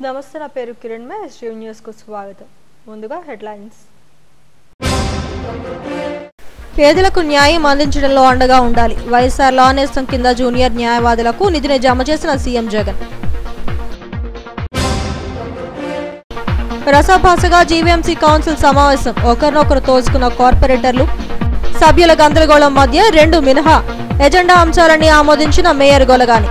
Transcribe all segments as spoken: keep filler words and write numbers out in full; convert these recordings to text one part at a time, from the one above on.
నమస్తే, నా పేరు కిరణ్ మే ఎస్టీవీ న్యూస్ కు స్వాగతం. ముందుగా హెడ్లైన్స్. పేదలకు న్యాయం అందించడంలో అండగా ఉండాలి. వైఎస్ఆర్ లా నేస్తం కింద జూనియర్ న్యాయవాదులకు నిధిని జమ చేసిన సీఎం జగన్. రసాభాసగా జీవీఎంసీ కౌన్సిల్ సమావేశం. ఒకరినొకరు తోసుకున్న కార్పొరేటర్లు, సభ్యుల గందరగోళం మధ్య రెండు మినహా ఎజెండా అంశాలన్నీ ఆమోదించిన మేయర్ గొలగాని.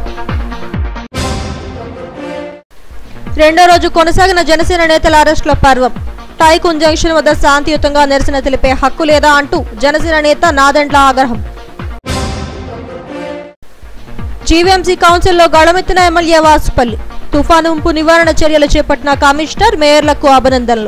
రెండో రోజు కొనసాగిన జనసేన నేతల అరెస్టుల పర్వం. టైకున్ జంక్షన్ వద్ద శాంతియుతంగా నిరసన తెలిపే హక్కు లేదా అంటూ జనసేన నేత నాదెండ్ల ఆగ్రహం. జీవీఎంసీ కౌన్సిల్లో గళమెత్తిన ఎమ్మెల్యే వాసుపల్లి. తుఫాను ముంపు నివారణ చర్యలు చేపట్టిన కమిషనర్, మేయర్లకు అభినందనలు.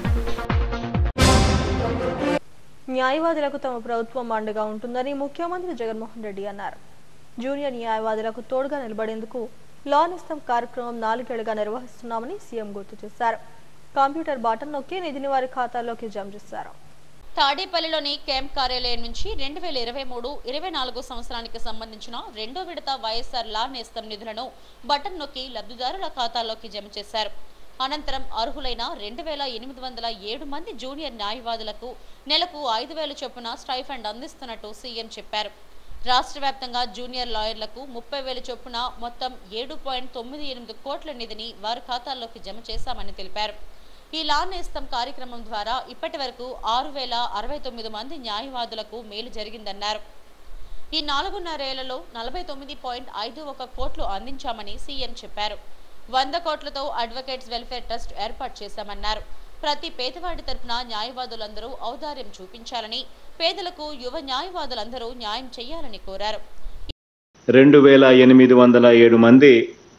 న్యాయవాదులకు తమ ప్రభుత్వం అండగా ఉంటుందని ముఖ్యమంత్రి జగన్మోహన్ రెడ్డి అన్నారు. జూనియర్ న్యాయవాదులకు తోడుగా నిలబడేందుకు లా నేస్తం కార్యక్రమం నాలుగేళ్లుగా నిర్వహిస్తున్నామని సీఎం గుర్తు చేశారు. కంప్యూటర్ బటన్ నొక్కి నిధిని వారి ఖాతాల్లోకి జమ చేశారు. తాడేపల్లిలోని క్యాంప్ కార్యాలయం నుంచి రెండు వేల ఇరవై మూడు ఇరవై నాలుగు సంవత్సరానికి సంబంధించిన రెండో విడత వైఎస్ఆర్ లా నేస్తం నిధులను బటన్ నొక్కి లబ్ధిదారుల ఖాతాల్లోకి జమ చేశారు. అనంతరం అర్హులైన రెండు వేల ఎనిమిది వందల ఏడు మంది జూనియర్ న్యాయవాదులకు నెలకు ఐదు వేల చొప్పున స్టైఫండ్ అందిస్తున్నట్టు సీఎం చెప్పారు. రాష్ట్ర వ్యాప్తంగా జూనియర్ లాయర్లకు ముప్పై వేల చొప్పున మొత్తం ఏడు పాయింట్ తొమ్మిది ఎనిమిది కోట్ల నిధిని వారి ఖాతాల్లోకి జమ చేశామని తెలిపారు. ఈ లా నేస్తం కార్యక్రమం ద్వారా ఇప్పటి వరకు ఆరు వేల అరవై తొమ్మిది మంది న్యాయవాదులకు మేలు జరిగిందన్నారు. ఈ నాలుగున్నరేళ్లలో నలభై తొమ్మిది పాయింట్ ఐదు ఒక కోట్లు అందించామని సీఎం చెప్పారు. వంద కోట్లతో అడ్వకేట్స్ వెల్ఫేర్ ట్రస్ట్ ఏర్పాటు చేశామన్నారు. ప్రతి పేదవాడి తరపున న్యాయవాదులందరూ ఔదార్యం చూపించాలని, పేదలకు యువ న్యాయవాదులందరూ న్యాయం చేయాలని కోరారు. రెండు వేల ఎనిమిది వందల ఏడు మంది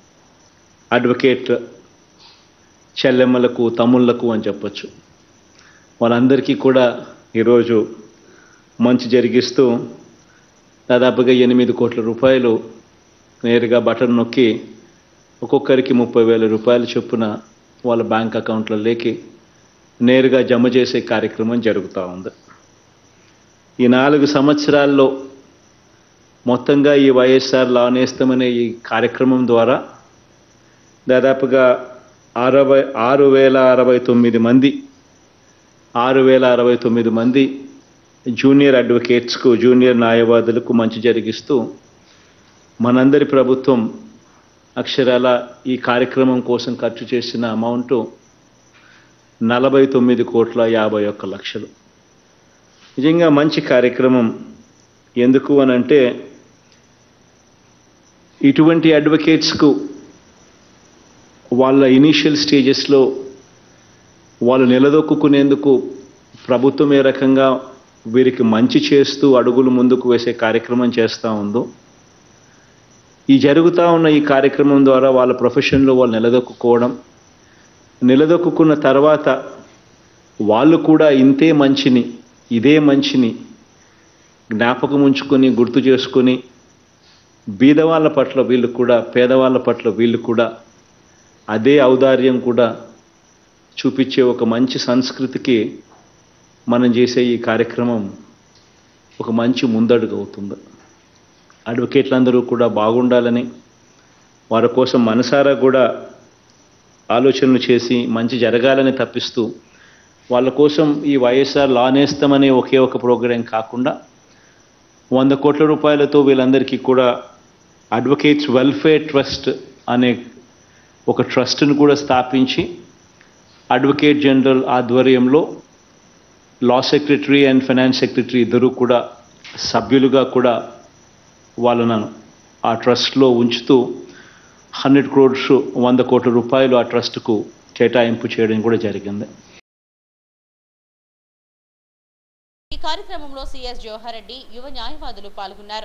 అడ్వకేట్ చెల్లెమ్మలకు, తమ్ముళ్లకు అని చెప్పచ్చు. వాళ్ళందరికీ కూడా ఈరోజు మంచి జరిగిస్తూ దాదాపుగా ఎనిమిది కోట్ల రూపాయలు నేరుగా బటన్ నొక్కి ఒక్కొక్కరికి ముప్పై వేల రూపాయల చొప్పున వాళ్ళ బ్యాంక్ అకౌంట్లలోకి నేరుగా జమ చేసే కార్యక్రమం జరుగుతూ ఉంది. ఈ నాలుగు సంవత్సరాల్లో మొత్తంగా ఈ వైఎస్ఆర్ లా నేస్తం అనే ఈ కార్యక్రమం ద్వారా దాదాపుగా అరవై ఆరు వేల అరవై తొమ్మిది మంది ఆరు వేల అరవై తొమ్మిది మంది జూనియర్ అడ్వకేట్స్కు, జూనియర్ న్యాయవాదులకు మంచి జరిగిస్తూ మనందరి ప్రభుత్వం అక్షరాల ఈ కార్యక్రమం కోసం ఖర్చు చేసిన అమౌంట్ నలభై తొమ్మిది కోట్ల యాభై ఒక్క లక్షలు. నిజంగా మంచి కార్యక్రమం. ఎందుకు అనంటే ఇటువంటి అడ్వకేట్స్కు వాళ్ళ ఇనీషియల్ స్టేజెస్లో వాళ్ళు నిలదొక్కునేందుకు ప్రభుత్వం ఏ రకంగా వీరికి మంచి చేస్తూ అడుగులు ముందుకు వేసే కార్యక్రమం చేస్తూ ఉందో, ఈ జరుగుతూ ఉన్న ఈ కార్యక్రమం ద్వారా వాళ్ళ ప్రొఫెషన్లో వాళ్ళు నిలదొక్కుకోవడం, నిలదొక్కున్న తర్వాత వాళ్ళు కూడా ఇంతే మంచిని, ఇదే మంచిని జ్ఞాపకం ఉంచుకొని, గుర్తు చేసుకొని బీదవాళ్ళ పట్ల వీళ్ళు కూడా, పేదవాళ్ళ పట్ల వీళ్ళు కూడా అదే ఔదార్యం కూడా చూపించే ఒక మంచి సంస్కృతికి మనం చేసే ఈ కార్యక్రమం ఒక మంచి ముందడుగు అవుతుంది. అడ్వకేట్లందరూ కూడా బాగుండాలని, వారి కోసం మనసారా కూడా ఆలోచనలు చేసి మంచి జరగాలని తప్పిస్తూ వాళ్ళ కోసం ఈ వైఎస్ఆర్ లా నేస్తం అనే ఒకే ఒక ప్రోగ్రాం కాకుండా వంద కోట్ల రూపాయలతో వీళ్ళందరికీ కూడా అడ్వకేట్స్ వెల్ఫేర్ ట్రస్ట్ అనే ఒక ట్రస్ట్ను కూడా స్థాపించి అడ్వకేట్ జనరల్ ఆధ్వర్యంలో law secretary and finance secretary ఇద్దరు కూడా సభ్యులుగా కూడా వాళ్ళను ఆ ట్రస్ట్లో ఉంచుతూ హండ్రెడ్ క్రోడ్స్ వంద కోట్ల రూపాయలు ఆ ట్రస్ట్కు కేటాయింపు చేయడం కూడా జరిగింది. ఈ కార్యక్రమంలో సిఎస్ జవహర్ రెడ్డి, యువ న్యాయవాదులు పాల్గొన్నారు.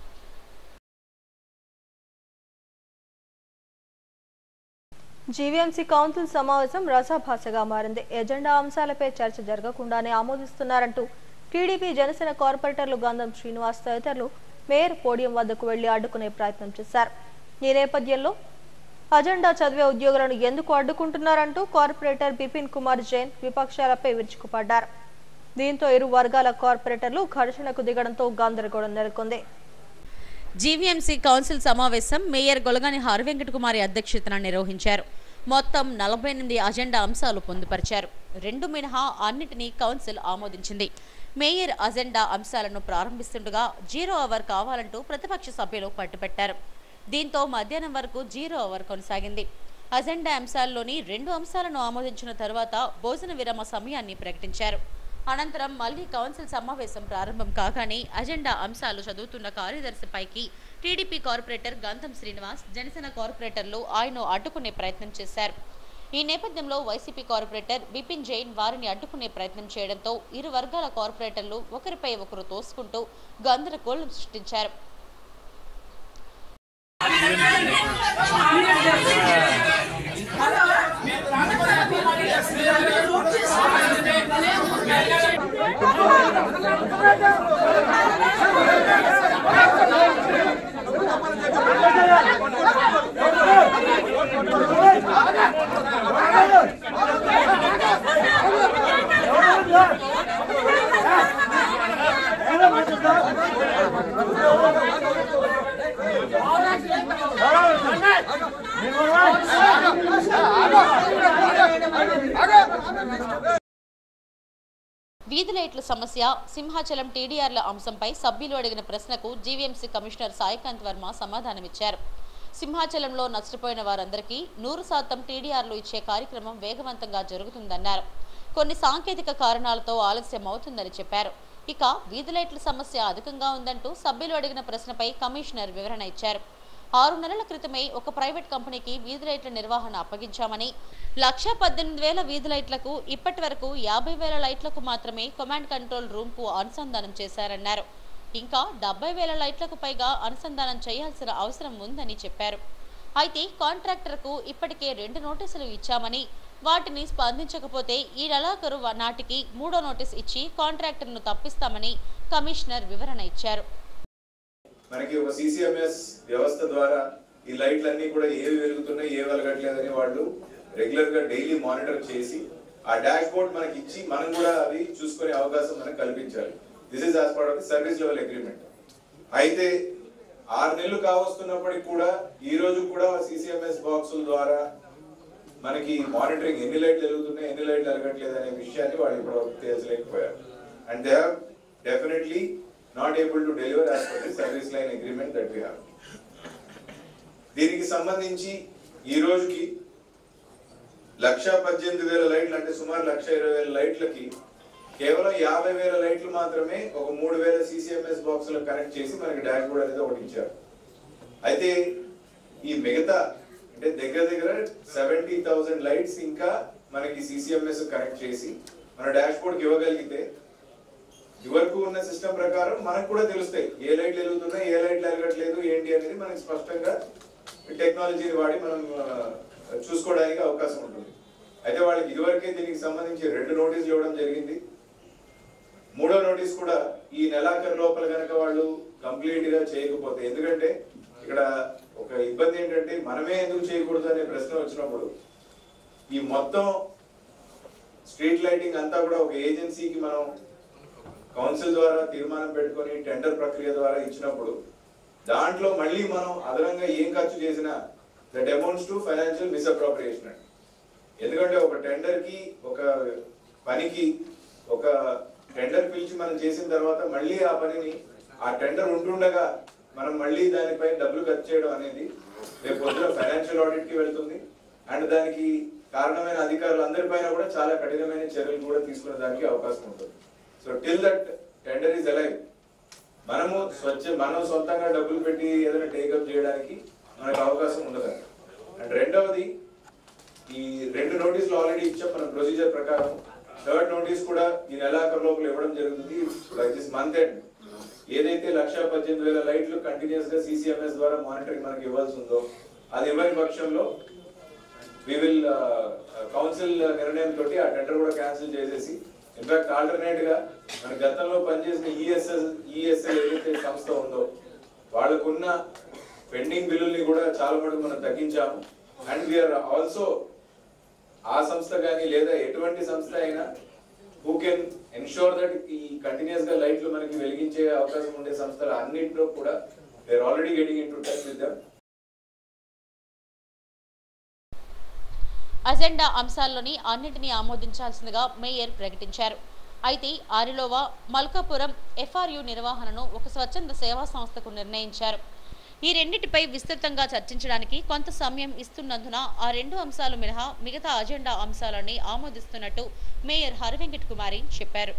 జీవీఎంసీ కౌన్సిల్ సమావేశం రసాభాసగా మారింది. ఎజెండా అంశాలపై చర్చ జరగకుండానే ఆమోదిస్తున్నారంటూ టీడీపీ, జనసేన కార్పొరేటర్లు గంధం శ్రీనివాస్ తదితరులు మేయర్ పోడియం వద్దకు వెళ్లి అడ్డుకునే ప్రయత్నం చేశారు. ఈ నేపథ్యంలో అజెండా చదివే ఉద్యోగులను ఎందుకు అడ్డుకుంటున్నారంటూ కార్పొరేటర్ బిపిన్ కుమార్ జైన్ విపక్షాలపై విరుచుకుపడ్డారు. దీంతో ఇరు వర్గాల కార్పొరేటర్లు ఘర్షణకు దిగడంతో గందరగోళం నెలకొంది. జీవీఎంసీ కౌన్సిల్ సమావేశం మేయర్ గొలగాని హరివెంకట కుమారి అధ్యక్షతన నిర్వహించారు. మొత్తం నలభై ఎనిమిది అజెండా అంశాలు పొందుపరిచారు. రెండు మినహా అన్నిటినీ కౌన్సిల్ ఆమోదించింది. మేయర్ అజెండా అంశాలను ప్రారంభిస్తుండగా జీరో అవర్ కావాలంటూ ప్రతిపక్ష సభ్యులు పట్టుబట్టారు. దీంతో మధ్యాహ్నం వరకు జీరో అవర్ కొనసాగింది. అజెండా అంశాల్లోని రెండు అంశాలను ఆమోదించిన తర్వాత భోజన విరామ సమయాన్ని ప్రకటించారు. అనంతరం మళ్లీ కౌన్సిల్ సమావేశం ప్రారంభం కాగానే అజెండా అంశాలు చదువుతున్న కార్యదర్శిపైకి టీడీపీ కార్పొరేటర్ గంధం శ్రీనివాస్, జనసేన కార్పొరేటర్లు ఆయన అడ్డుకునే ప్రయత్నం చేశారు. ఈ నేపథ్యంలో వైసీపీ కార్పొరేటర్ బిపిన్ జైన్ వారిని అడ్డుకునే ప్రయత్నం చేయడంతో ఇరు వర్గాల కార్పొరేటర్లు ఒకరిపై ఒకరు తోసుకుంటూ గందరగోళం సృష్టించారు. వీధి లైట్ల సమస్య, సింహాచలం టీడీఆర్ల అంశంపై సభ్యులు అడిగిన ప్రశ్నకు జీవీఎంసీ కమిషనర్ సాయికాంత్ వర్మ సమాధానమిచ్చారు. సింహాచలంలో నష్టపోయిన వారందరికీ నూరు శాతం టీడీఆర్లు ఇచ్చే కార్యక్రమం వేగవంతంగా జరుగుతుందన్నారు. కొన్ని సాంకేతిక కారణాలతో ఆలస్యం అవుతుందని చెప్పారు. ఇక వీధి లైట్ల సమస్య అధికంగా ఉందంటూ సభ్యులు అడిగిన ప్రశ్నపై కమిషనర్ వివరణ ఇచ్చారు. ఆరు నెలల క్రితమే ఒక ప్రైవేట్ కంపెనీకి వీధి లైట్ల నిర్వహణ అప్పగించామని, లక్ష పద్దెనిమిది వేల వీధి లైట్లకు ఇప్పటి వరకు యాభై వేల లైట్లకు మాత్రమే కమాండ్ కంట్రోల్ రూమ్ కు అనుసంధానం చేశారన్నారు. ఇంకా డెబ్బై వేల లైట్లకు పైగా అనుసంధానం చేయాల్సిన అవసరం ఉందని చెప్పారు. అయితే కాంట్రాక్టర్కు ఇప్పటికే రెండు నోటీసులు ఇచ్చామని, వాటిని స్పందించకపోతే ఈ నెలాఖరు నాటికి మూడో నోటీస్ ఇచ్చి కాంట్రాక్టర్ను తప్పిస్తామని కమిషనర్ వివరణ ఇచ్చారు. మనకి ఒక సీసీఎంఎస్ వ్యవస్థ ద్వారా ఈ లైట్లన్నీ కూడా ఏవి వెలుగుతున్నాయి, ఏ వెలగట్లేదని వాళ్ళు రెగ్యులర్ గా డైలీ మానిటర్ చేసి ఆ డాష్ బోర్డ్ మనకి ఇచ్చి మనం కూడా అవి చూసుకునే అవకాశం మనకు కల్పించాలి. This is as part of the service level agreement. అయితే ఆరు నెలలు కావస్తున్నప్పటికి కూడా ఈ రోజు కూడా సీసీఎంఎస్ బాక్సుల ద్వారా మనకి మానిటరింగ్ ఎన్ని లైట్లు వెలుగుతున్నాయి, ఎన్ని లైట్లు వెలగట్లేదు అనే విషయాన్ని వాళ్ళు ఇప్పుడు తేల్చలేకపోయారు. And they have definitely not able to deliver as per the service line agreement that we have. దీనికి సంబంధించి ఈ రోజుకి లక్ష పద్దెనిమిది వేల లైట్లు అంటే సుమారు లక్ష ఇరవై వేల లైట్లకి కేవలం యాభై వేల లైట్లు మాత్రమే ఒక మూడు వేల సీసీఎంఎస్ బాక్స్ లో కనెక్ట్ చేసి మనకి డాష్ బోర్డ్ అనేది ఒకటి ఇచ్చారు. అయితే ఈ మిగతా అంటే దగ్గర దగ్గర సెవెంటీ థౌసండ్ లైట్స్ ఇంకా మనకి సీసీఎంఎస్ కనెక్ట్ చేసి మన డాష్ బోర్డ్ ఇవ్వగలిగితే ఇవరకు ఉన్న సిస్టమ్ ప్రకారం మనకు కూడా తెలుస్తాయి ఏ లైట్లు వెలుగుతున్నాయి, ఏ లైట్లు వెలగట్లేదు ఏంటి అనేది మనకి స్పష్టంగా టెక్నాలజీని వాడి మనం చూసుకోవడానికి అవకాశం ఉంటుంది. అయితే వాళ్ళకి ఇదివరకే దీనికి సంబంధించి రెండు నోటీసులు ఇవ్వడం జరిగింది. మూడో నోటీస్ కూడా ఈ నెలాఖరు లోపల కనుక వాళ్ళు కంప్లీట్ గా చేయకపోతే, ఎందుకంటే ఇక్కడ ఒక ఇబ్బంది ఏంటంటే మనమే ఎందుకు చేయకూడదు అనే ప్రశ్న వచ్చినప్పుడు ఈ మొత్తం స్ట్రీట్ లైటింగ్ అంతా కూడా ఒక ఏజెన్సీకి మనం కౌన్సిల్ ద్వారా తీర్మానం పెట్టుకొని టెండర్ ప్రక్రియ ద్వారా ఇచ్చినప్పుడు దాంట్లో మళ్ళీ మనం అదనంగా ఏం ఖర్చు చేసినా that amounts to financial misappropriation. ఎందుకంటే ఒక టెండర్ కి ఒక పనికి ఒక టెండర్ పిలిచి మనం చేసిన తర్వాత మళ్ళీ ఆ పనిని ఆ టెండర్ ఉంటుండగా మనం మళ్ళీ దానిపై డబ్బులు ఖర్చు చేయడం అనేది రేపు పొద్దున ఫైనాన్షియల్ ఆడిట్ కి వెళ్తుంది. అండ్ దానికి కారణమైన అధికారులు అందరిపైన కూడా చాలా కఠినమైన చర్యలు కూడా తీసుకునే దానికి అవకాశం ఉంటుంది. So till that tender is alive మనము స్వచ్ఛ మనం సొంతంగా డబ్బులు పెట్టి ఏదైనా టేకప్ చేయడానికి మనకు అవకాశం ఉండదు. అండ్ రెండవది ఈ రెండు నోటీసులు ఆల్రెడీ ఇచ్చాం మన ప్రొసీజర్ ప్రకారం. థర్డ్ నోటీస్ కూడా ఈ నెలాఖరు లోపల ఇవ్వడం జరుగుతుంది. దిస్ మంత్ ఎండ్ ఏదైతే లక్ష పద్దెనిమిది వేల లైట్లు కంటిన్యూస్ గా సీసీఎంఎస్ ద్వారా మానిటరింగ్ మనకి ఇవ్వాల్సి ఉందో అది ఇవ్వని పక్షంలో వి విల్ కౌన్సిల్ నిర్ణయం తోటి ఆ టెండర్ కూడా క్యాన్సిల్ చేసేసి ఇన్ఫాక్ట్ ఆల్టర్నేట్ గా మన గతంలో పనిచేసిన ఈఎస్ఎస్ ఈఎస్ఎల్ ఏదైతే సంస్థ ఉందో వాళ్ళకున్న పెండింగ్ బిల్లుల్ని కూడా చాలా మటుకు మనం తగ్గించాము. అండ్ వీఆర్ ఆల్సో ఆ సంస్థ కానీ లేదా ఎటువంటి సంస్థ అయినా హూ కెన్ ఎన్షూర్ దట్ ఈ కంటిన్యూస్ గా లైట్లు మనకి వెలిగించే అవకాశం ఉండే సంస్థలు అన్నింటిలో కూడా they are already getting into touch with them. Agenda అంశాల్లోని అన్నింటినీ ఆమోదించాల్సిందిగా మేయర్ ప్రకటించారు. అయితే ఆరిలోవా, మల్కాపురం ఎఫ్ఆర్యు నిర్వహణను ఒక స్వచ్ఛంద సేవా సంస్థకు నిర్ణయించారు. ఈ రెండింటిపై విస్తృతంగా చర్చించడానికి కొంత సమయం ఇస్తున్నందున ఆ రెండు అంశాలు మినహా మిగతా అజెండా అంశాలని ఆమోదిస్తున్నట్టు మేయర్ హరివెంకట్ కుమారి చెప్పారు.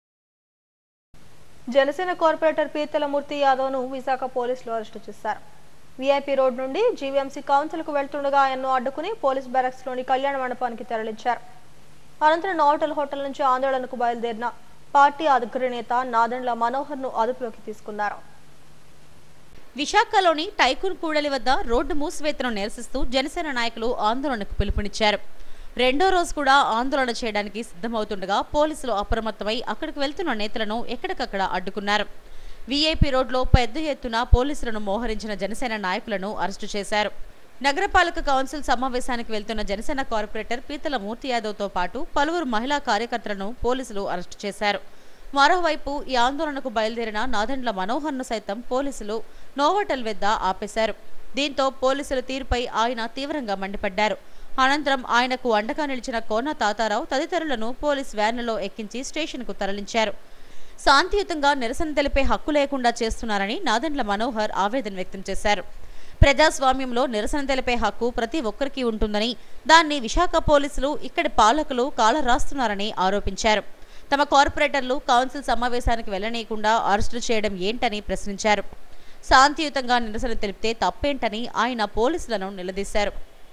జనసేన కార్పొరేటర్ పీతలమూర్తి యాదవ్ను విశాఖ పోలీసులు అరెస్టు చేశారు. వీఐపీ రోడ్ నుండి జీవీఎంసీ కౌన్సిల్కు వెళ్తుండగా ఆయన్ను అడ్డుకుని పోలీస్ బ్యారక్స్లోని కళ్యాణ మండపానికి తరలించారు. అనంతరం నోటల్ హోటల్ నుంచి ఆందోళనకు బయలుదేరిన పార్టీ అగ్రనేత నాదెండ్ల మనోహర్ను అదుపులోకి తీసుకున్నారు. విశాఖలోని టైకూన్ కూడలి వద్ద రోడ్డు మూసివేతను నిరసిస్తూ జనసేన నాయకులు ఆందోళనకు పిలుపునిచ్చారు. రెండో రోజు కూడా ఆందోళన చేయడానికి సిద్ధమవుతుండగా పోలీసులు అప్రమత్తమై అక్కడికి వెళ్తున్న నేతలను ఎక్కడికక్కడ అడ్డుకున్నారు. వీఐపీ రోడ్లో పెద్ద ఎత్తున పోలీసులను మోహరించిన జనసేన నాయకులను అరెస్టు చేశారు. నగరపాలక కౌన్సిల్ సమావేశానికి వెళ్తున్న జనసేన కార్పొరేటర్ పీతలమూర్తి యాదవ్తో పాటు పలువురు మహిళా కార్యకర్తలను పోలీసులు అరెస్టు చేశారు. మరోవైపు ఈ ఆందోళనకు బయలుదేరిన నాదెండ్ల మనోహర్ను సైతం పోలీసులు నోవోటల్ వద్ద ఆపేశారు. దీంతో పోలీసుల తీరుపై ఆయన తీవ్రంగా మండిపడ్డారు. అనంతరం ఆయనకు అండగా నిలిచిన కోన తాతారావు తదితరులను పోలీస్ వ్యాన్లలో ఎక్కించి స్టేషన్కు తరలించారు. శాంతియుతంగా నిరసన తెలిపే హక్కు లేకుండా చేస్తున్నారని నాదెండ్ల మనోహర్ ఆవేదన వ్యక్తం చేశారు. ప్రజాస్వామ్యంలో నిరసన తెలిపే హక్కు ప్రతి ఒక్కరికి ఉంటుందని, దాన్ని విశాఖ పోలీసులు ఇక్కడి పాలకులు కాలరాస్తున్నారని ఆరోపించారు. తమ కార్పొరేటర్లు కౌన్సిల్ సమావేశానికి వెళ్లనీయకుండా అరెస్టు చేయడం ఏంటని ప్రశ్నించారు. శాంతియుతంగా నిరసన తెలిపితే తప్పేంటని ఆయన పోలీసులను నిలదీశారు.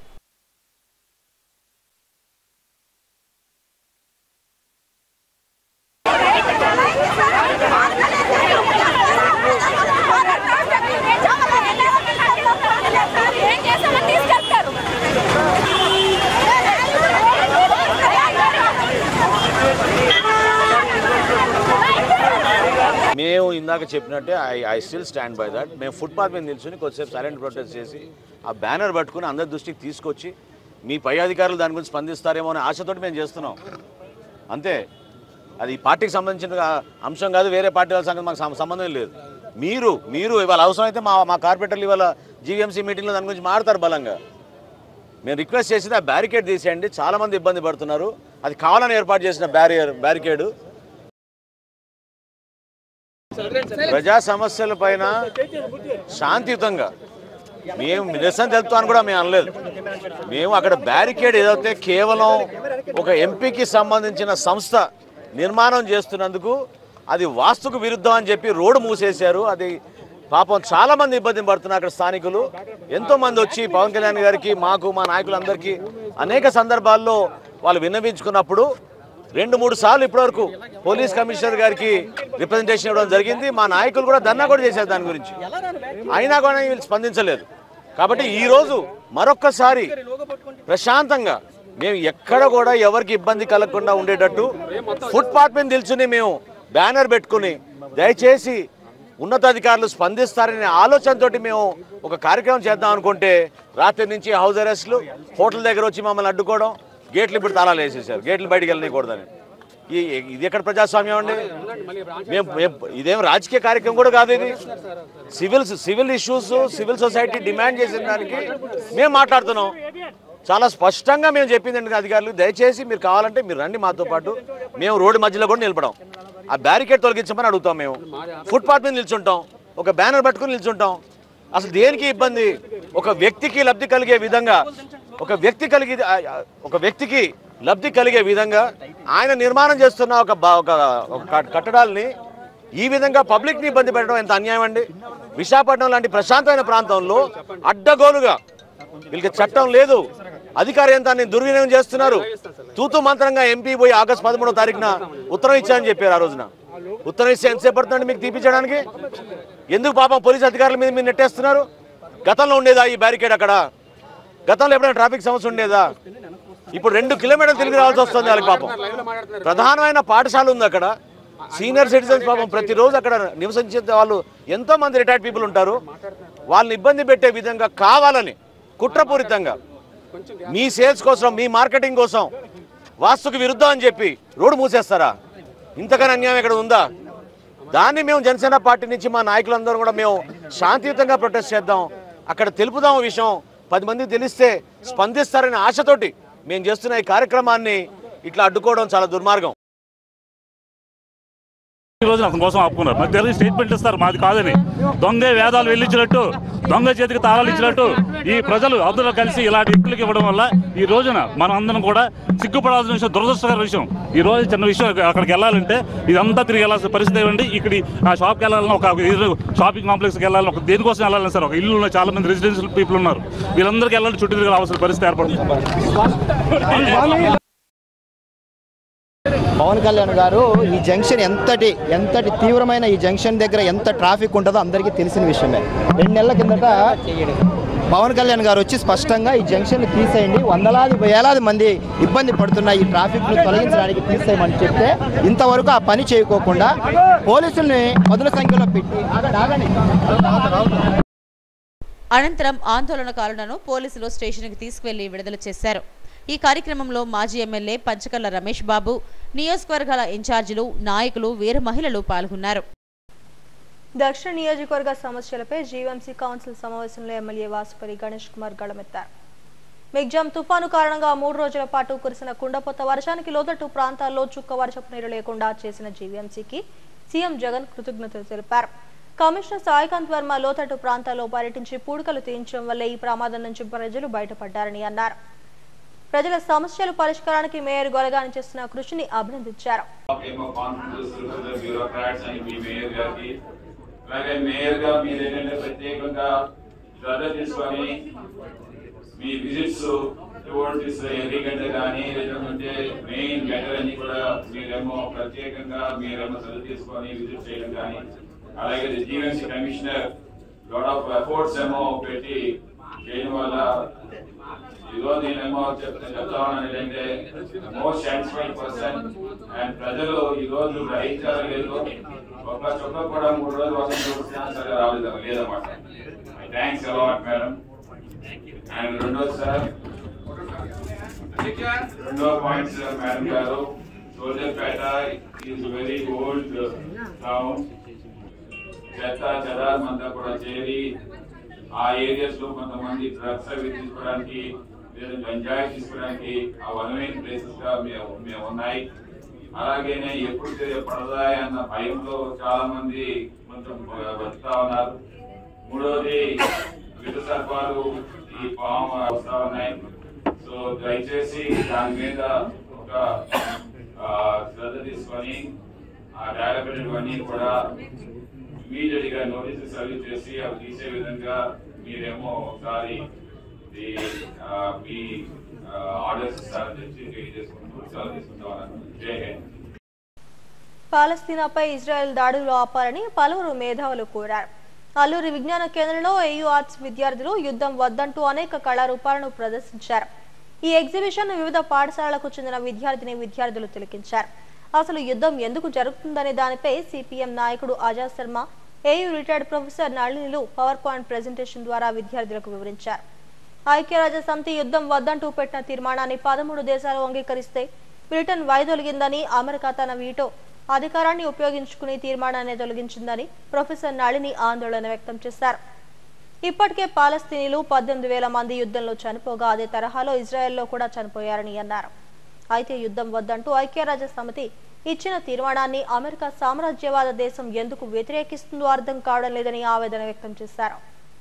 మేము ఇందాక చెప్పినట్టే I I still stand by that. మేము ఫుట్పాత్ మీద నిల్చుని కొద్దిసేపు సైలెంట్ ప్రొటెస్ట్ చేసి ఆ బ్యానర్ పట్టుకుని అందరి దృష్టికి తీసుకొచ్చి మీ పై అధికారులు దాని గురించి స్పందిస్తారేమో అనే ఆశతోటి మేము చేస్తున్నాం అంతే. అది పార్టీకి సంబంధించిన అంశం కాదు, వేరే పార్టీ వాళ్ళ సంగతి మాకు సంబంధం లేదు. మీరు మీరు ఇవాళ అవసరం అయితే మా మా కార్పొరేటర్లు ఇవాళ జీవీఎంసీ మీటింగ్లో దాని గురించి మాట్లాడతారు బలంగా. మేము రిక్వెస్ట్ చేసేది ఆ బ్యారికేడ్ తీసేయండి, చాలామంది ఇబ్బంది పడుతున్నారు. అది కావాలని ఏర్పాటు చేసిన బ్యారియర్ బ్యారికేడు. ప్రజా సమస్యల పైన శాంతియుతంగా మేము నిరసన తెలుపుతామని కూడా మేము అనలేదు. మేము అక్కడ బ్యారికేడ్ ఏదైతే కేవలం ఒక ఎంపీకి సంబంధించిన సంస్థ నిర్మాణం చేస్తున్నందుకు అది వాస్తుకు విరుద్ధం అని చెప్పి రోడ్డు మూసేశారు. అది పాపం చాలా మంది ఇబ్బంది పడుతున్నారు. అక్కడ స్థానికులు ఎంతో మంది వచ్చి పవన్ కళ్యాణ్ గారికి, మాకు, మా నాయకులందరికీ అనేక సందర్భాల్లో వాళ్ళు విన్నవించుకున్నప్పుడు రెండు మూడు సార్లు ఇప్పటివరకు పోలీస్ కమిషనర్ గారికి రిప్రజెంటేషన్ ఇవ్వడం జరిగింది. మా నాయకులు కూడా ధర్నా కూడా చేశారు దాని గురించి, అయినా కూడా వీళ్ళు స్పందించలేదు. కాబట్టి ఈరోజు మరొక్కసారి ప్రశాంతంగా మేము ఎక్కడ కూడా ఎవరికి ఇబ్బంది కలగకుండా ఉండేటట్టు ఫుట్పాత్ మీద నిల్చుని మేము బ్యానర్ పెట్టుకుని దయచేసి ఉన్నతాధికారులు స్పందిస్తారనే ఆలోచనతో మేము ఒక కార్యక్రమం చేద్దాం అనుకుంటే రాత్రి నుంచి హౌస్ అరెస్టులు, హోటల్ దగ్గర వచ్చి మమ్మల్ని అడ్డుకోవడం, గేట్లు ఇప్పుడు తాళాలు వేసేసారు, గేట్లు బయటికి వెళ్ళనీయకూడదని. ఈ ఇది ఎక్కడ ప్రజాస్వామ్యం అండి? మేము ఇదేం రాజకీయ కార్యక్రమం కూడా కాదు, ఇది civil civil issues, civil society demand చేసిన దానికి మేము మాట్లాడుతున్నాం. చాలా స్పష్టంగా మేము చెప్పింది అధికారులు, దయచేసి మీరు కావాలంటే మీరు రండి మాతో పాటు, మేము రోడ్డు మధ్యలో కూడా నిలబడాం, ఆ బ్యారికేడ్ తొలగించమని అడుగుతాం. మేము ఫుట్పాత్ మీద నిల్చుంటాం, ఒక బ్యానర్ పట్టుకుని నిల్చుంటాం. అసలు దేనికి ఇబ్బంది? ఒక వ్యక్తికి లబ్ధి కలిగే విధంగా, ఒక వ్యక్తి కలిగి ఒక వ్యక్తికి లబ్ధి కలిగే విధంగా ఆయన నిర్మాణం చేస్తున్న ఒక ఒక కట్టడాలని ఈ విధంగా పబ్లిక్ని ఇబ్బంది పెట్టడం ఎంత అన్యాయం అండి? విశాఖపట్నం లాంటి ప్రశాంతమైన ప్రాంతంలో అడ్డగోలుగా వీళ్ళకి చట్టం లేదు, అధికార యంత్రాన్ని దుర్వినియోగం చేస్తున్నారు. తూతు మంత్రంగా ఎంపీ పోయి ఆగస్టు పదమూడో తారీఖున ఉత్తరం ఇచ్చారని చెప్పారు. ఆ రోజున ఉత్తరం ఇస్తే ఎంతసేపు పడుతుందండి మీకు తీపించడానికి? ఎందుకు పాపం పోలీసు అధికారుల మీద మీరు నెట్టేస్తున్నారు? గతంలో ఉండేదా ఈ బ్యారికేడ్? అక్కడ గతంలో ఎప్పుడైనా ట్రాఫిక్ సమస్య ఉండేదా? ఇప్పుడు రెండు కిలోమీటర్లు తిరిగి రావాల్సి వస్తుంది వాళ్ళకి. పాపం ప్రధానమైన పాఠశాల ఉంది అక్కడ, సీనియర్ సిటిజన్స్ పాపం ప్రతిరోజు అక్కడ నివసించే వాళ్ళు ఎంతో మంది రిటైర్డ్ పీపుల్ ఉంటారు. వాళ్ళని ఇబ్బంది పెట్టే విధంగా కావాలని కుట్రపూరితంగా మీ సేల్స్ కోసం, మీ మార్కెటింగ్ కోసం వాస్తుకు విరుద్ధం అని చెప్పి రోడ్డు మూసేస్తారా? ఇంతకన్నా అన్యాయం ఎక్కడ ఉందా? దాన్ని మేము జనసేన పార్టీ నుంచి మా నాయకులందరూ కూడా మేము శాంతియుతంగా ప్రొటెస్ట్ చేద్దాం, అక్కడ తెలుపుదాం విషయం. పది మంది తెలిస్తే స్పందిస్తారనే ఆశతోటి మేము చేస్తున్న ఈ కార్యక్రమాన్ని ఇట్లా అడ్డుకోవడం చాలా దుర్మార్గం. ఈ రోజు అతని కోసం ఆపుకున్నారు. మాకు తెలియదు స్టేట్మెంట్ ఇస్తారు మాది కాదని. దొంగ వేదాలు వెళ్ళించినట్టు, దొంగ చేతికి తాళాలు ఇచ్చినట్టు ఈ ప్రజలు అందరూ కలిసి ఇలాంటి వ్యక్తులకు ఇవ్వడం వల్ల ఈ రోజున మనం అందరం కూడా సిగ్గుపడాల్సిన విషయం, దురదృష్టకర విషయం. ఈ రోజు చిన్న విషయం, అక్కడికి వెళ్ళాలంటే ఇదంతా తిరిగి వెళ్ళాల్సిన పరిస్థితి ఇవ్వండి. ఇక్కడ ఆ షాప్కి వెళ్ళాలని, ఒక షాపింగ్ కాంప్లెక్స్కి వెళ్ళాలని, ఒక దేనికోసం వెళ్ళాలని సార్, ఒక ఇల్లు ఉన్న చాలా మంది రెసిడెన్షియల్ పీపుల్ ఉన్నారు, వీళ్ళందరికీ వెళ్ళాలని చుట్టూ తిరిగి రావాల్సిన పరిస్థితి ఏర్పడుతుంది. పవన్ కళ్యాణ్ గారు ఈ జంక్షన్ ఎంతటి ఎంతటి తీవ్రమైన ఈ జంక్షన్ దగ్గర ఎంత ట్రాఫిక్ ఉంటుందో అందరికీ తెలిసిన విషయమే. రెండు నెలల కిందట పవన్ కళ్యాణ్ గారు వచ్చి స్పష్టంగా ఈ జంక్షన్ తీసేయండి, వందలాది వేలాది మంది ఇబ్బంది పడుతున్న ఈ ట్రాఫిక్ను తొలగించడానికి తీసేయమని చెప్తే ఇంతవరకు ఆ పని చేయకోకుండా పోలీసుల్ని పదుల సంఖ్యలో పెట్టి అనంతరం ఆందోళనకారులను పోలీసులు స్టేషన్కి తీసుకువెళ్లి విడుదల చేశారు. ఈ కార్యక్రమంలో మాజీ ఎమ్మెల్యే పంచకర్ల రమేష్ బాబు, నియోజకవర్గాల ఇన్ఛార్జీలు, నాయకులు, వీర మహిళలు పాల్గొన్నారు. దక్షిణ నియోజకవర్గ సమస్యలపై జీవీఎంసీ కౌన్సిల్ సమావేశంలో ఎమ్మెల్యే వాసుపల్లి గణేష్ కుమార్ గళమెత్తారు. మిగ్జాం తుఫాను కారణంగా మూడు రోజుల పాటు కురిసిన కుండపోత వర్షానికి లోతట్టు ప్రాంతాల్లో చుక్క వర్షపు నీరు లేకుండా చేసిన జీవీఎంసీకి సీఎం జగన్ కృతజ్ఞతలు తెలిపారు. కమిషనర్ సాయికాంత్ వర్మ లోతట్టు ప్రాంతాల్లో పర్యటించి పూడికలు తీయించడం వల్లే ఈ ప్రమాదం నుంచి ప్రజలు బయటపడ్డారని అన్నారు. ప్రజల సమస్యల పరిష్కారానికి మేయర్ గొలగాని చేస్తున్న కృషిని అభినందించారు. అలాగే GVMC commissioner lot of efforts ఏమో పెట్టి చేయడం వల్ల ఈరోజు నేనేమో చెప్తా చెప్తా ఉన్నాను ఏంటంటే మోస్ట్ సాటిస్ఫైడ్ పర్సన్ అండ్ ప్రజలు ఈ రోజు గ్రహించారు లేదు, ఒక చొక్క కూడా మూడు రోజులు వర్షం చూపిస్తున్నా సరే రాలేదు లేదన్నమాట. Thanks a lot madam. అండ్ రెండోది సార్, రెండో పాయింట్ సార్ మేడం గారు, Soldierpet is very old town. చెత్త చెదారం అంతా కూడా చేరి ఆ ఏరియాస్ లో కొంతమంది డ్రగ్స్ అవి తీసుకోవడానికి లేదా గంజాయి తీసుకోవడానికి ఆ వనమైన ప్లేసెస్ గా మేము ఉన్నాయి. అలాగేనే ఎప్పుడు పడదా అన్న భయంలో చాలా మంది కొంచెం బతుకుతా ఉన్నారు. మూడోది విష సర్పాలు ఈ పాము వస్తా ఉన్నాయి. సో దయచేసి దాని మీద ఒక శ్రద్ధ తీసుకొని ఆ డెవలప్మెంట్ అన్ని కూడా ఇమీడియట్ గా నోటీసెస్ అవి చేసి అవి తీసే విధంగా మీరేమో ఒకసారి మీ ఆర్డర్స్ ఇస్తారని చెప్పి తెలియజేసుకుంటూ చాలా తీసుకుంటామని. జై హింద్. పాలస్తీనాపై ఇజ్రాయెల్ దాడులు ఆపాలని పలువురు మేధావులు కోరారు. అల్లూరి విజ్ఞాన కేంద్రంలో ఏయూ ఆర్ట్స్ విద్యార్థులు యుద్ధం వద్దంటూ అనేక కళారూపాలను ప్రదర్శించారు. ఈ ఎగ్జిబిషన్ వివిధ పాఠశాలలకు చెందిన విద్యార్థిని విద్యార్థులు తిలకించారు. అసలు యుద్ధం ఎందుకు జరుగుతుందనే దానిపై సిపిఎం నాయకుడు Azad Sharma, AU retired professor నళినిలు పవర్ పాయింట్ ప్రెజెంటేషన్ ద్వారా విద్యార్థులకు వివరించారు. ఐక్యరాజ్య సమితి యుద్ధం వద్దంటూ పెట్టిన తీర్మానాన్ని పదమూడు దేశాలు అంగీకరిస్తే బ్రిటన్ వైదొలిగిందని, అమెరికా తన వీటో అధికారాన్ని ఉపయోగించుకుని తీర్మానాన్ని తొలగించిందని ప్రొఫెసర్ నళిని ఆందోళన వ్యక్తం చేశారు. ఇప్పటికే పాలస్తీనీలు పద్దెనిమిది వేల మంది యుద్ధంలో చనిపోగా అదే తరహాలో ఇజ్రాయెల్లో కూడా చనిపోయారని అన్నారు. అయితే యుద్ధం వద్దంటూ ఐక్యరాజ్య సమితి ఇచ్చిన తీర్మానాన్ని అమెరికా సామ్రాజ్యవాద దేశం ఎందుకు వ్యతిరేకిస్తుందో అర్థం కావడం లేదని ఆవేదన వ్యక్తం చేశారు.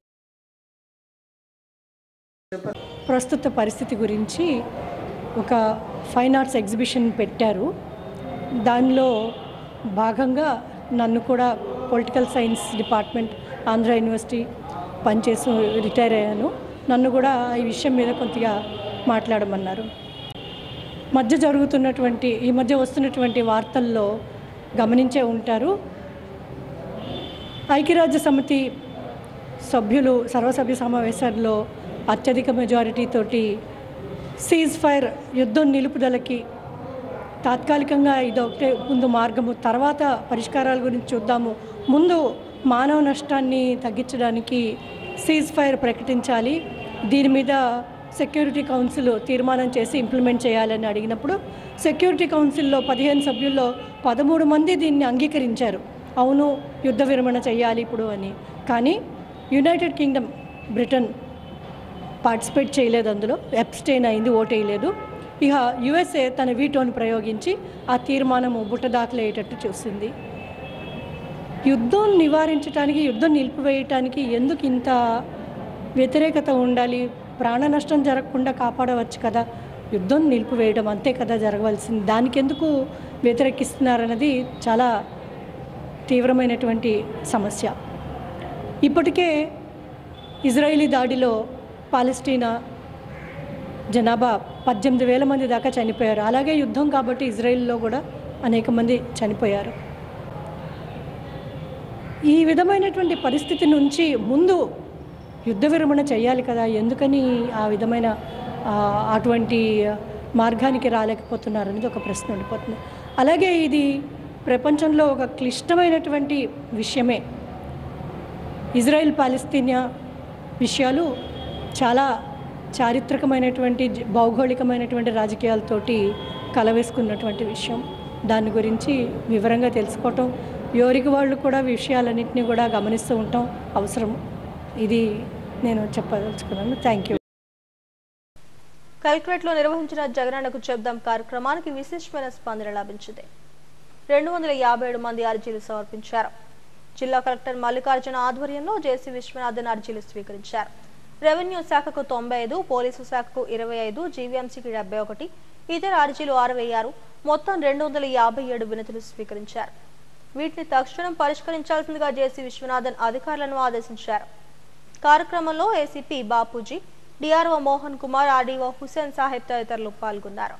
ప్రస్తుత పరిస్థితి గురించి ఒక ఫైన్ ఆర్ట్స్ ఎగ్జిబిషన్ పెట్టారు. దానిలో భాగంగా నన్ను కూడా political science department Andhra university పనిచేసి రిటైర్ అయ్యాను. నన్ను కూడా ఈ విషయం మీద కొద్దిగా మాట్లాడమన్నారు. మధ్య జరుగుతున్నటువంటి ఈ మధ్య వస్తున్నటువంటి వార్తల్లో గమనించే ఉంటారు, ఐక్యరాజ్య సమితి సభ్యులు సర్వసభ్య సమావేశాల్లో అత్యధిక మెజారిటీ తోటి సీజ్ ఫైర్ యుద్ధం నిలుపుదలకి తాత్కాలికంగా ఇదొకటే ముందు మార్గము, తర్వాత పరిష్కారాల గురించి చూద్దాము, ముందు మానవ నష్టాన్ని తగ్గించడానికి సీజ్ ఫైర్ ప్రకటించాలి, దీని మీద సెక్యూరిటీ కౌన్సిల్ తీర్మానం చేసి ఇంప్లిమెంట్ చేయాలని అడిగినప్పుడు సెక్యూరిటీ కౌన్సిల్లో పదిహేను సభ్యుల్లో పదమూడు మంది దీన్ని అంగీకరించారు, అవును యుద్ధ విరమణ చేయాలి ఇప్పుడు అని. కానీ యునైటెడ్ కింగ్డమ్, బ్రిటన్ పార్టిసిపేట్ చేయలేదు, అందులో అబ్స్టైన్ అయింది, ఓట్ వేయలేదు. ఇక యుఎస్ఏ తన వీటోను ప్రయోగించి ఆ తీర్మానము బుట్టదాఖలయ్యేటట్టు చూసింది. యుద్ధం నివారించడానికి, యుద్ధం నిలిపివేయటానికి ఎందుకు ఇంత వ్యతిరేకత ఉండాలి? ప్రాణ నష్టం జరగకుండా కాపాడవచ్చు కదా, యుద్ధం నిలిపివేయడం అంతే కదా జరగవలసింది. దానికి ఎందుకు వ్యతిరేకిస్తున్నారన్నది చాలా తీవ్రమైనటువంటి సమస్య. ఇప్పటికే ఇజ్రాయిలీ దాడిలో పాలస్తీనా జనాభా పద్దెనిమిది వేల మంది దాకా చనిపోయారు. అలాగే యుద్ధం కాబట్టి ఇజ్రాయిల్లో కూడా అనేక మంది చనిపోయారు. ఈ విధమైనటువంటి పరిస్థితి నుంచి ముందు యుద్ధ విరమణ చేయాలి కదా, ఎందుకని ఆ విధమైన అటువంటి మార్గానికి రాలేకపోతున్నారు అనేది ఒక ప్రశ్న ఉండిపోతుంది. అలాగే ఇది ప్రపంచంలో ఒక క్లిష్టమైనటువంటి విషయమే. ఇజ్రాయిల్ పాలస్తీనా విషయాలు చాలా చారిత్రకమైనటువంటి, భౌగోళికమైనటువంటి రాజకీయాలతోటి కలవేసుకున్నటువంటి విషయం. దాని గురించి వివరంగా తెలుసుకోవటం, ఎవరికి వాళ్ళు కూడా విషయాలన్నింటినీ కూడా గమనిస్తూ ఉంటాం అవసరం. ఇది నేను చెప్పదలుచుకున్నాను. Thank you. కలెక్టరేట్లో నిర్వహించిన జగనన్నకు చెప్దాం కార్యక్రమానికి విశేషమైన స్పందన లభించింది. రెండు వందల యాభై ఏడు మంది అర్జీలు సమర్పించారు. జిల్లా కలెక్టర్ మల్లికార్జున ఆధ్వర్యంలో జేసీ విశ్వనాథన్ అర్జీలు స్వీకరించారు. రెవెన్యూ శాఖకు తొంభై ఐదు, పోలీసు శాఖకు ఇరవై ఐదు, జీవీఎంసీకి డెబ్బై ఒకటి, ఇతర అర్జీలు అరవై ఆరు, మొత్తం రెండు వందల యాభై ఏడు వినతులు స్వీకరించారు. వీటిని తక్షణం పరిష్కరించాల్సిందిగా జేసీ విశ్వనాథన్ అధికారులను ఆదేశించారు. కార్యక్రమంలో ACP Bapuji, DRO Mohan Kumar, RDO Hussain Saheb తదితరులు పాల్గొన్నారు.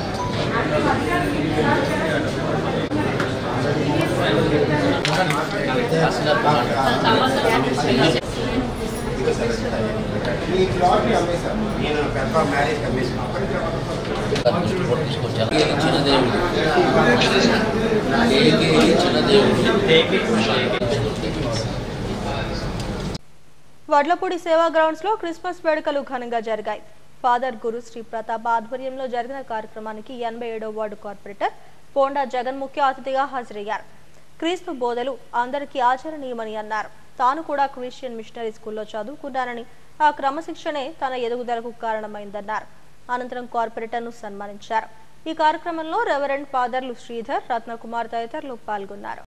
వడ్లపూడి సేవా గ్రౌండ్స్ లో క్రిస్మస్ వేడుకలు ఘనంగా జరిగాయి. ఫాదర్ గురు శ్రీ ప్రతాప్ ఆధ్వర్యంలో జరిగిన కార్యక్రమానికి ఎనభై ఏడవ వార్డు కార్పొరేటర్ పోండా జగన్ ముఖ్య అతిథిగా హాజరయ్యారు. క్రీస్తు బోధలు అందరికీ ఆచరణీయమని అన్నారు. తాను కూడా క్రిస్టియన్ మిషనరీ స్కూల్లో చదువుకున్నానని, ఆ క్రమశిక్షణే తన ఎదుగుదలకు కారణమైందన్నారు. అనంతరం కార్పొరేటర్ను సన్మానించారు. ఈ కార్యక్రమంలో రెవరెండ్ ఫాదర్లు శ్రీధర్, రత్నకుమార్ తదితరులు పాల్గొన్నారు.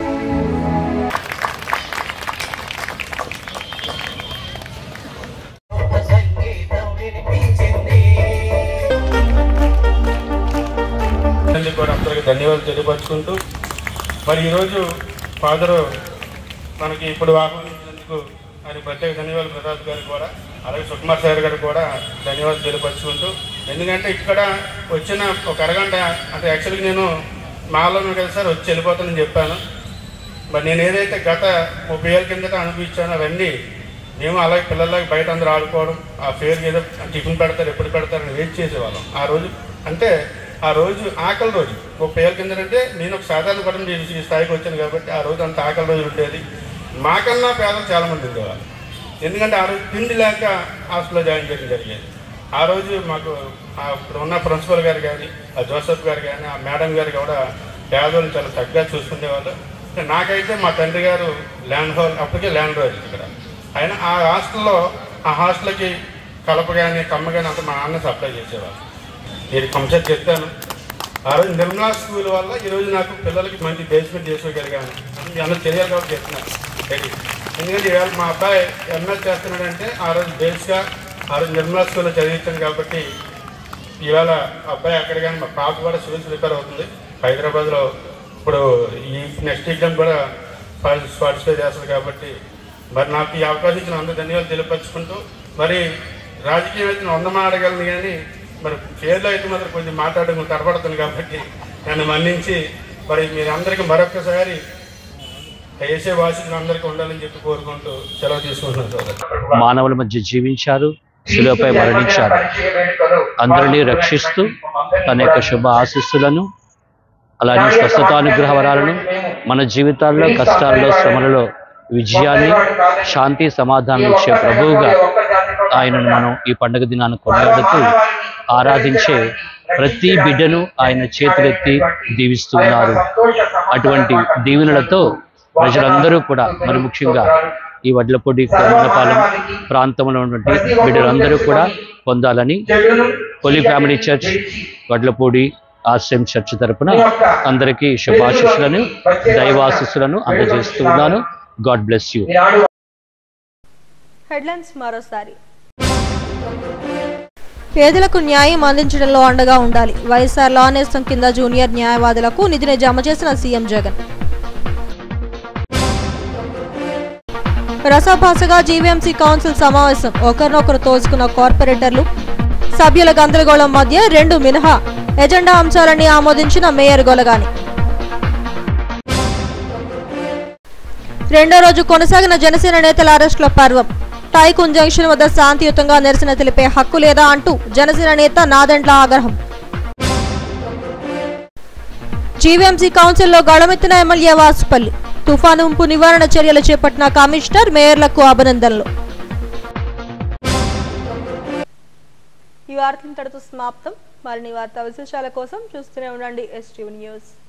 అందరికీ ధన్యవాదాలు తెలియపరుచుకుంటూ, మరి ఈరోజు ఫాదరు మనకి ఇప్పుడు ఆహ్వానించినందుకు ఆయన ప్రత్యేక ధన్యవాదాలు ప్రసాద్ గారికి కూడా, అలాగే సుకుమార్ సార్ గారికి కూడా ధన్యవాదాలు తెలియపరుచుకుంటూ, ఎందుకంటే ఇక్కడ వచ్చిన ఒక అరగంట అంటే యాక్చువల్గా నేను మాలోనే కదా సార్ వచ్చి వెళ్ళిపోతానని చెప్పాను. మరి నేను ఏదైతే గత ముప్పై ఏళ్ళ కిందట అనిపించానో అవన్నీ మేము అలాగే పిల్లలకి బయట అందరూ ఆడుకోవడం, ఆ పేరుకి ఏదో టిఫిన్ పెడతారు, ఎప్పుడు పెడతారని వెయిట్ చేసేవాళ్ళం. ఆ రోజు అంటే ఆ రోజు ఆకలి రోజు ముప్పై ఏళ్ళ కిందటంటే నేను ఒక సాధారణ కుటుంబం ఈ స్థాయికి వచ్చాను కాబట్టి ఆ రోజు అంత ఆకలి రోజు ఉండేది. మాకన్నా పేదలు చాలామంది ఉండేవాళ్ళు. ఎందుకంటే ఆ రోజు తిండి లేక హాస్టల్లో జాయిన్ చేయడం జరిగేది. ఆ రోజు మాకు ఇప్పుడు ఉన్న ప్రిన్సిపల్ గారు కానీ, ఆ జోసెఫ్ గారు కానీ, ఆ మేడం గారు కూడా పేదలను చాలా చక్కగా చూసుకునేవాళ్ళు. నాకైతే మా తండ్రి గారు ల్యాండ్ హోల్ అప్పటికే ల్యాండ్ హోల్ ఇక్కడ ఆయన ఆ హాస్టల్లో ఆ హాస్టల్కి కలప కానీ కమ్మ కానీ అంత మా నాన్న సప్లై చేసేవాళ్ళు. నేను కంసెట్ చెప్తాను. ఆ రోజు నిర్మలా స్కూల్ వల్ల ఈరోజు నాకు పిల్లలకి మంచి బేస్మెంట్ చేసుకోగలిగాను. మీ అందరూ తెలియాలి కాబట్టి చెప్తున్నాను. ఎందుకంటే ఇవాళ మా అబ్బాయి ఎంఎస్ చేస్తున్నాడంటే ఆ రోజు బేస్గా ఆ రోజు నిర్మలా స్కూల్లో చదివించాను కాబట్టి ఇవాళ అబ్బాయి అక్కడ కానీ మా పాప కూడా సివిల్స్ ప్రిపేర్ అవుతుంది హైదరాబాద్లో. ఇప్పుడు ఈ నెక్స్ట్ ఎగ్జామ్ కూడా పార్టిసిపేట్ చేస్తుంది కాబట్టి మరి నాకు ఈ అవకాశం ఇచ్చిన అందరూ ధన్యవాదాలు తెలియపరుచుకుంటూ, మరి రాజకీయం అయితే వంద మాడగలను కానీ మరి పేర్లో అయితే మాత్రం కొంచెం మాట్లాడడం తడబడుతుంది కాబట్టి నన్ను మన్నించి మరి మీరందరికీ మరొకసారి ఏసే వాసులు అందరికీ ఉండాలని చెప్పి కోరుకుంటూ సెలవు తీసుకుంటున్నాను సార్. మానవుల మధ్య జీవించారు, శిలువపై మరణించారు. అందరినీ రక్షిస్తూ తన యొక్క శుభ ఆశీస్సులను అలానే స్వస్థతానుగ్రహ వరాలను మన జీవితాల్లో, కష్టాల్లో, శ్రమలలో విజయాన్ని, శాంతి, సమాధానం ఇచ్చే ప్రభువుగా ఆయనను మనం ఈ పండుగ దినాన్ని కొనియాడుతూ ఆరాధించే ప్రతి బిడ్డను ఆయన చేతులెత్తి దీవిస్తున్నారు. అటువంటి దీవెనలతో ప్రజలందరూ కూడా మరి ముఖ్యంగా ఈ వడ్లపూడి కోమనపాలెం ప్రాంతంలో ఉన్నటువంటి బిడ్డలందరూ కూడా పొందాలని హోలీ ఫ్యామిలీ చర్చ్ వడ్లపూడి ఆశ్రయం చర్చ్ తరపున అందరికీ శుభాశీస్సులను దైవాశీస్సులను అందజేస్తున్నాను. God bless you. హెడ్లైన్స్ మరోసారి. పేదలకు న్యాయం అందించడంలో అండగా ఉండాలి. వైఎస్ఆర్ లా నేస్తం కింద జూనియర్ న్యాయవాదులకు నిధిని జమ చేసిన సీఎం జగన్. రసభాసగా జీవీఎంసీ కౌన్సిల్ సమావేశం. ఒకరినొకరు తోసుకున్న కార్పొరేటర్లు, సభ్యుల గందరగోళం మధ్య రెండు మినహా ఎజెండా అంశాలన్నీ ఆమోదించిన మేయర్ గొలగాని. రెండో రోజు కొనసాగిన జనసేన నేతల అరెస్టుల పర్వం. టైకున్ జంక్షన్ వద్ద శాంతియుతంగా నిరసన తెలిపే హక్కు లేదా అంటూ జనసేన నేత నాదెండ్ల ఆగ్రహం. జీవీఎంసీ కౌన్సిల్లో గళమెత్తిన ఎమ్మెల్యే వాసుపల్లి. తుఫాను ముంపు నివారణ చర్యలు చేపట్టిన కమిషనర్, మేయర్లకు అభినందనలు. ఈ వార్తలు ఇంతటితో సమాప్తం. మరిన్ని వార్తా విశేషాల కోసం చూస్తూనే ఉండండి ఎస్టీవీ న్యూస్.